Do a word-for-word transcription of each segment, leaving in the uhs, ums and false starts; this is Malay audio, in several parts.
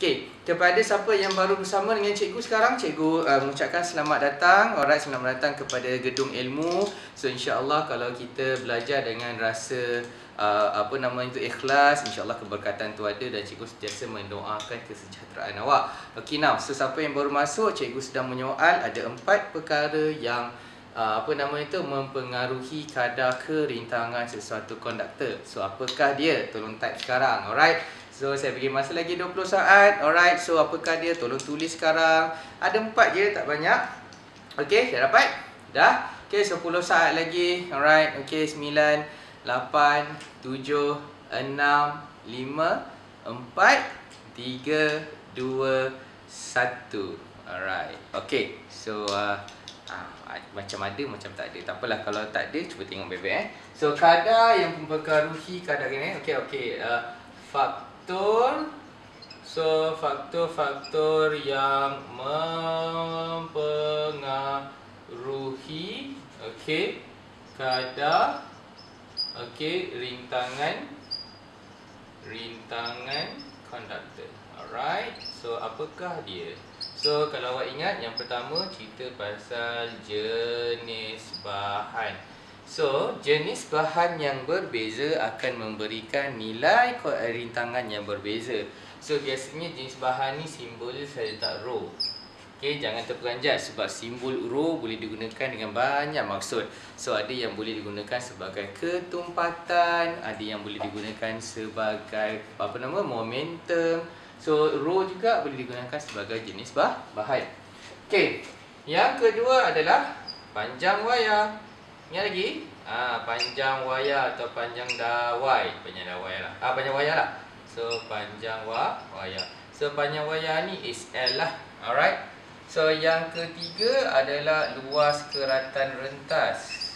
Okey, kepada siapa yang baru bersama dengan cikgu sekarang, cikgu uh, mengucapkan selamat datang. Alright, selamat datang kepada Gedung Ilmu. So insya-Allah kalau kita belajar dengan rasa uh, apa nama itu ikhlas, insya-Allah keberkatan tu ada dan cikgu sentiasa mendoakan kesejahteraan awak. Okey, now, so siapa yang baru masuk, cikgu sedang menyoal ada empat perkara yang Uh, apa nama itu mempengaruhi kadar kerintangan sesuatu konduktor. So apakah dia? Tolong type sekarang. Alright. So saya bagi masa lagi dua puluh saat. Alright. So apakah dia? Tolong tulis sekarang. Ada empat je, tak banyak. Okey, dah dapat? Dah? Okey, sepuluh saat lagi. Alright. Okey, sembilan, lapan, tujuh, enam, lima, empat, tiga, dua, satu. Alright. Okey. So uh, Ah, macam ada, macam tak ada. Tak apalah kalau tak ada, cuba tengok baik-baik eh. So kadar yang mempengaruhi kadar ini. Okey, okey. Uh, faktor. So faktor-faktor yang mempengaruhi okey kadar okey rintangan rintangan konduktor. Alright. So apakah dia? So kalau awak ingat, yang pertama cerita pasal jenis bahan. So jenis bahan yang berbeza akan memberikan nilai rintangan yang berbeza. So biasanya jenis bahan ni simbol saya letak rho. Okay, jangan terperanjat sebab simbol rho boleh digunakan dengan banyak maksud. So ada yang boleh digunakan sebagai ketumpatan, ada yang boleh digunakan sebagai apa nama momentum. So rho juga boleh digunakan sebagai jenis bah bahan. Okey. Yang kedua adalah panjang wayar. Ingat lagi? Ah, panjang wayar atau panjang dawai. Panjang dawai lah. Ah, panjang wayar lah. So panjang wa wayar. So panjang wayar ni is L lah. Alright. So yang ketiga adalah luas keratan rentas.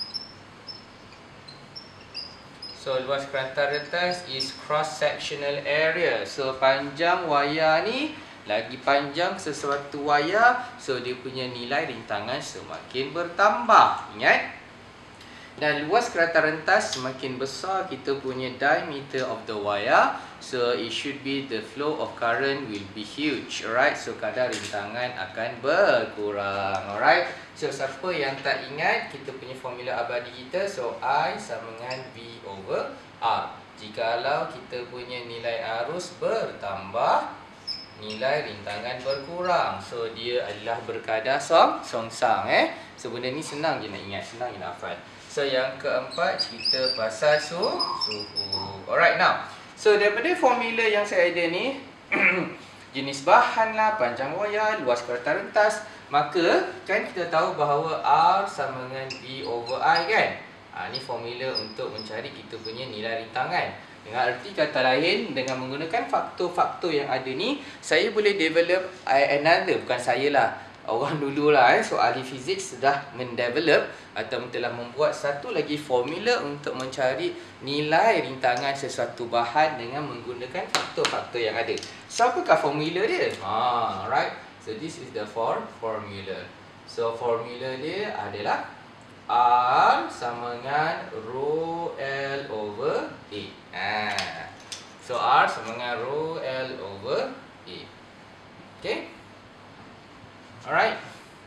So luas keratan rentas is cross sectional area. So panjang wayar ni lagi panjang sesuatu wayar, so dia punya nilai rintangan semakin bertambah. Ingat? Dan luas keratan rentas semakin besar kita punya diameter of the wire, so it should be the flow of current will be huge. Alright, so kadar rintangan akan berkurang. Alright, so siapa yang tak ingat kita punya formula abadi kita, so I sama dengan V over R. Jikalau kita punya nilai arus bertambah, nilai rintangan berkurang. So dia adalah berkadar song songsang eh. So benda ni senang je nak ingat, senang je nak hafal. So yang keempat cerita pasal su suhu. Alright, now. So daripada formula yang saya ada ni jenis bahan lah, panjang wayar, luas keratan rentas, maka kan kita tahu bahawa R sama dengan V over I kan. Ha, ni formula untuk mencari kita punya nilai rintangan. Dengan arti kata lain, dengan menggunakan faktor-faktor yang ada ni, saya boleh develop another, bukan saya lah, orang dulu lah eh, so ahli fizik sudah mendevelop atau telah membuat satu lagi formula untuk mencari nilai rintangan sesuatu bahan dengan menggunakan faktor-faktor yang ada. So apakah formula dia? Ha, right. So this is the for formula. So formula dia adalah R sama dengan rho L over A. Ha. So R sama dengan rho L over A. Okay. Alright.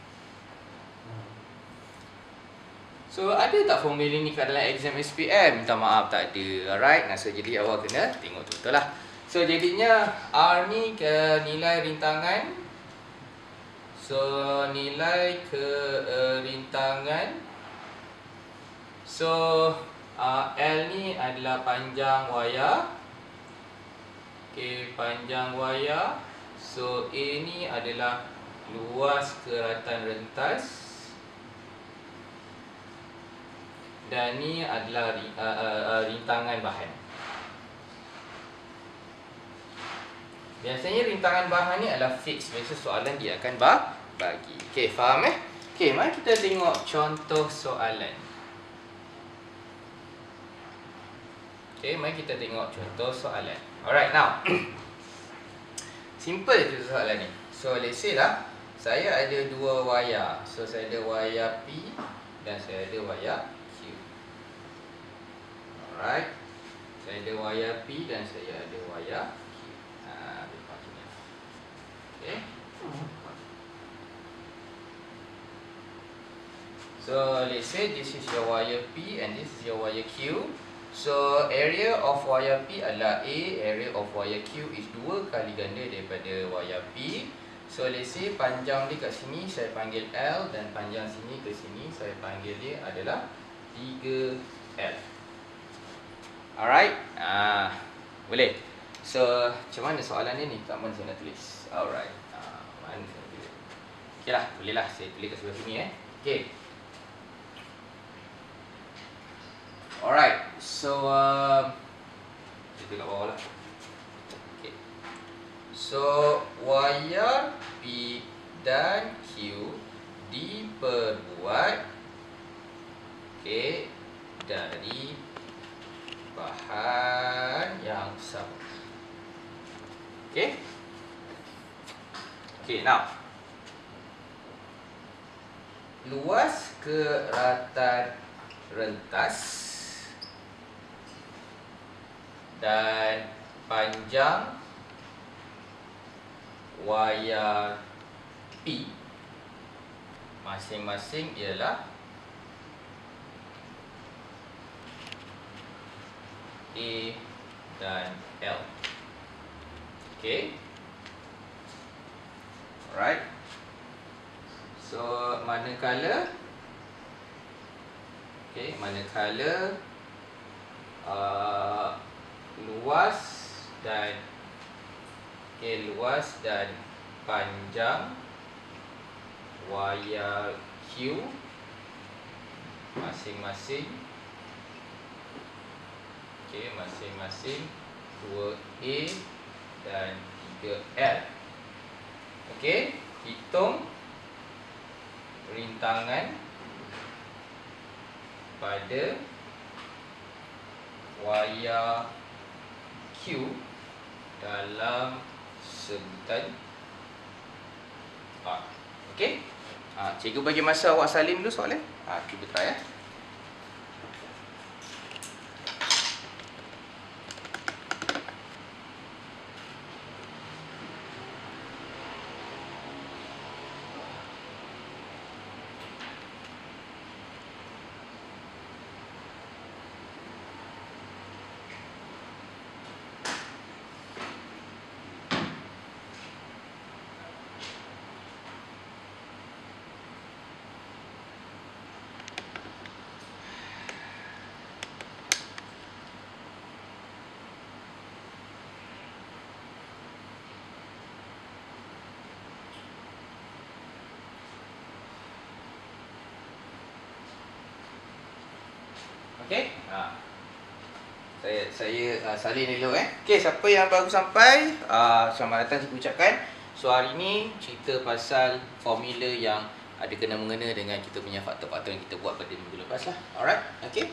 So ada tak formula ni kat dalam exam S P M? Minta maaf tak ada. Alright. Nah, so jadi awak kena tengok betul lah. So jadinya R ni ke nilai rintangan. So nilai ke uh, rintangan. So uh, L ni adalah panjang wayar. Okay, panjang wayar. So A ni adalah luas keratan rentas. Dan ni adalah uh, uh, uh, rintangan bahan. Biasanya rintangan bahan ni adalah fix. Biasa soalan dia akan bagi. Okey, faham eh? Okey, mari kita tengok contoh soalan. Okey, mari kita tengok contoh soalan. Alright, now. Simple je soalan ni. So, let's say lah, saya ada dua wayar. So, saya ada wayar P dan saya ada wayar Q. Alright. Saya ada wayar P dan saya ada wayar Q. Ha, Okay. So let's say this is your wire P and this is your wire Q. So area of wire P adalah A, area of wire Q is dua kali ganda daripada wire P. So let's say panjang dia kat sini saya panggil L dan panjang sini ke sini saya panggil dia adalah tiga L. Alright. Ah, boleh. So macam mana soalan ni ni? Kat mana saya nak tulis? Alright. Ah, mana saya nak tulis? Okeylah, bolehlah saya tulis kat sebelah sini eh. Okey. Alright. So uh, kita kat bawah lah. Okay. So wire P dan Q diperbuat okay, dari bahan yang sama. Okay. Okay, now luas keratan rentas dan panjang wayar P masing-masing ialah A dan L. Okay. Alright. So manakala okay, manakala uh, luas dan okay, luas dan panjang wayar Q masing-masing okay, masing-masing dua A dan tiga L. Okey, hitung rintangan pada wayar Q dalam sebutan R. Okey. Ha, cikgu bagi masa awak salin dulu soalan. Ha, cuba try ya. Okey. Ha. Saya saya uh, salin dulu eh. Okey, siapa yang baru sampai, uh, selamat datang saya ucapkan. So hari ni cerita pasal formula yang ada kena-mengena dengan kita punya faktor-faktor yang kita buat pada minggu lepas lah. Alright. Okey.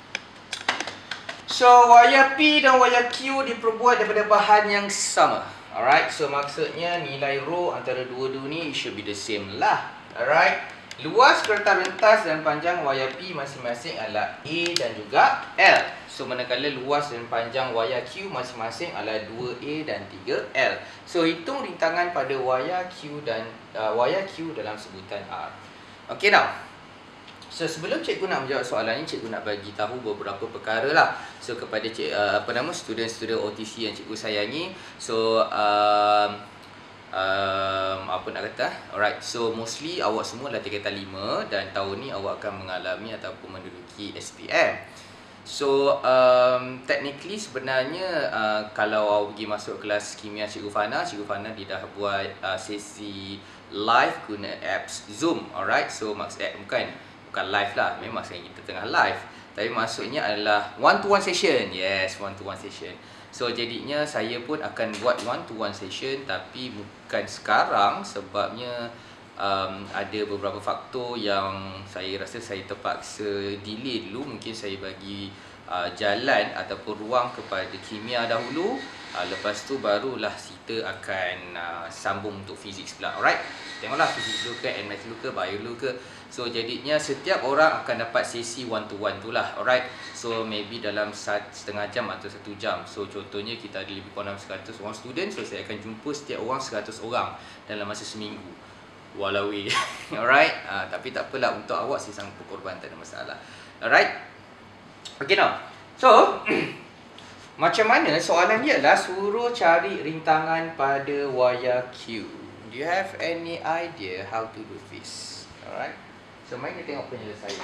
So wayar P dan wayar Q diperbuat daripada bahan yang sama. Alright. So maksudnya nilai rho antara dua-dua ni should be the same lah. Alright. Luas kertas rentas dan panjang wayar P masing-masing adalah A dan juga L. So manakala luas dan panjang wayar Q masing-masing adalah dua A dan tiga L. So hitung rintangan pada wayar Q dan uh, wayar Q dalam sebutan R. Okey now. So sebelum cikgu nak menjawab soalan ni, cikgu nak bagi tahu beberapa perkara lah. So kepada cik, uh, apa nama student-student O T C yang cikgu sayangi. So um, Um, apa nak kata, alright, so mostly awak semua dah tingkatan lima dan tahun ni awak akan mengalami ataupun menduduki S P M. So um, technically sebenarnya uh, kalau awak pergi masuk kelas kimia Cikgu Fana, Cikgu Fana dia dah buat uh, sesi live guna apps Zoom. Alright, so maksud eh, bukan bukan live lah, memang sekarang kita tengah live, tapi maksudnya adalah one to one session. Yes, one to one session. So jadinya saya pun akan buat one to one session, tapi bukan sekarang sebabnya um, ada beberapa faktor yang saya rasa saya terpaksa delay dulu. Mungkin saya bagi uh, jalan ataupun ruang kepada kimia dahulu, Uh, lepas tu barulah kita akan uh, sambung untuk fizik pula. Alright. Tengoklah fizik dulu ke, math dulu ke, bio dulu ke. So jadinya setiap orang akan dapat sesi one to one tu lah. Alright. So maybe dalam setengah jam atau satu jam. So contohnya kita ada lebih kurang seratus orang student. So saya akan jumpa setiap orang seratus orang dalam masa seminggu. Walau alright. Uh, tapi tak apalah, untuk awak saya sanggup korban, tak ada masalah. Alright. Okay now. So macam mana soalan dia adalah suruh cari rintangan pada wayar Q. Do you have any idea how to do this? Alright. So mari kita tengok penyelesaian.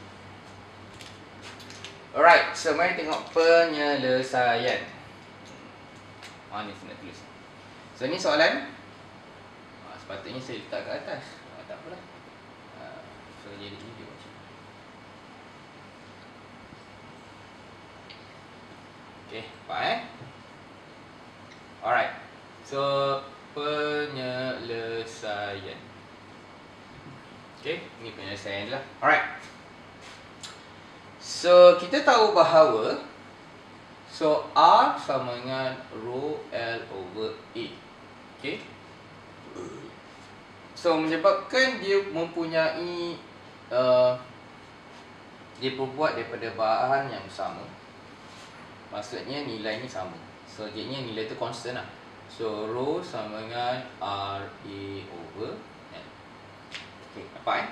Alright, so mari tengok penyelesaian. Ah ni saya nak tulis. So ni soalan. Ah, sepatutnya saya letak kat atas. Ah, tak apalah. Ah, so jadi video macam ni. Okay, faham eh? Alright. So penyelesaian. Okay, ni penyelesaian lah. Alright. So kita tahu bahawa so R sama dengan rho L over A. Okay. So menyebabkan dia mempunyai uh, dia berbuat daripada bahan yang sama. Maksudnya nilai ni sama. So jadinya nilai tu constant lah. So rho sama dengan R A over L. Okay, nampak eh?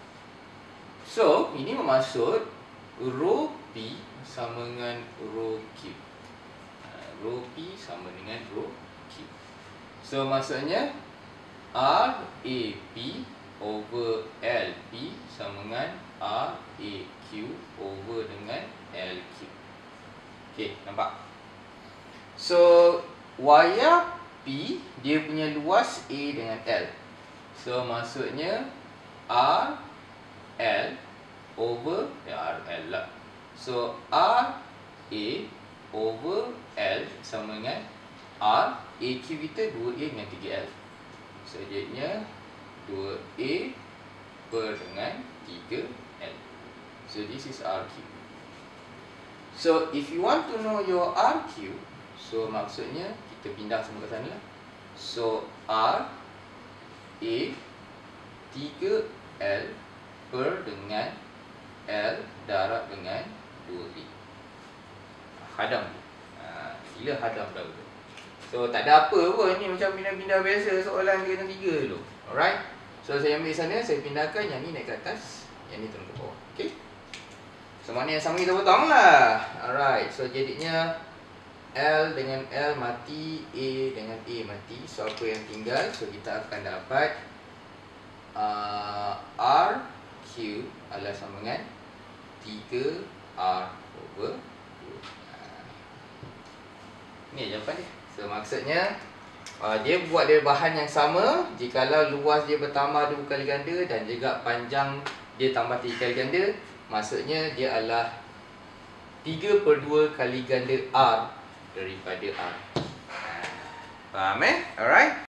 So ini bermaksud rho P sama dengan rho Q. Rho P sama dengan rho Q. So maksudnya R A P over L P sama dengan R A Q over dengan L Q. Okay, nampak? So wayar P dia punya luas A dengan L. So maksudnya R L over ya, R L lah. So R A over L sama dengan R A Q kita dua A dengan tiga L. So jadinya dua A per dengan tiga L. So this is R Q. So if you want to know your R Q, so maksudnya kita pindah semua ke sana lah. So R A tiga L per dengan L darab dengan dua A. Hadam. Ha, sila hadam dah betul. So tak ada apa pun, ni macam pindah-pindah biasa soalan tiga dan tiga dulu. Alright. So saya ambil sana, saya pindahkan yang ni naik ke atas, yang ni turun ke bawah. Okay. So mana yang sama kita potong lah. Alright. So jadinya L dengan L mati, A dengan A mati. So apa yang tinggal? So kita akan dapat uh, R Q adalah sama dengan tiga R over dua. uh, Ni jawapan dia. So maksudnya uh, dia buat dari bahan yang sama. Jikalau luas dia bertambah dua kali ganda dan juga panjang dia tambah tiga kali ganda, maksudnya dia adalah tiga per dua kali ganda R daripada R. Faham eh? Alright.